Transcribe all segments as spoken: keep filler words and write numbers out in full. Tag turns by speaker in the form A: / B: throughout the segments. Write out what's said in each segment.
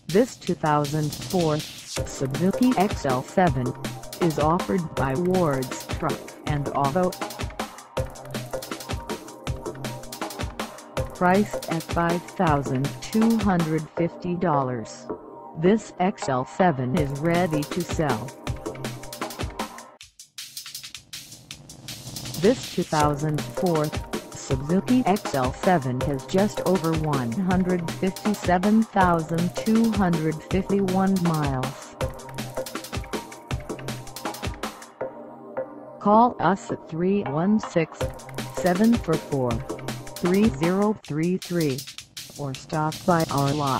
A: This two thousand four Suzuki X L seven is offered by Ward's Truck and Auto. Priced at five thousand two hundred fifty dollars, this X L seven is ready to sell. This two thousand four Suzuki X L seven has just over one hundred fifty-seven thousand two hundred fifty-one miles. Call us at three one six, seven four four, three zero three three or stop by our lot.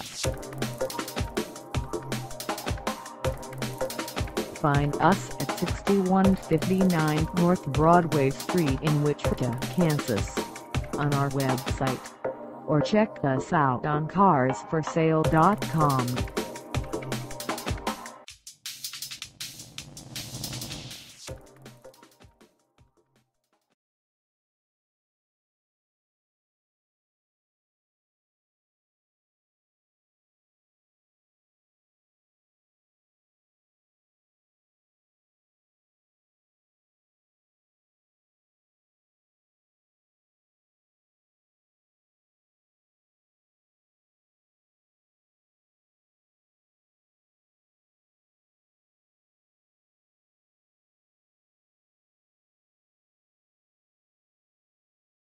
A: Find us at sixty-one fifty-nine North Broadway Street in Wichita, Kansas, on our website, or check us out on cars for sale dot com.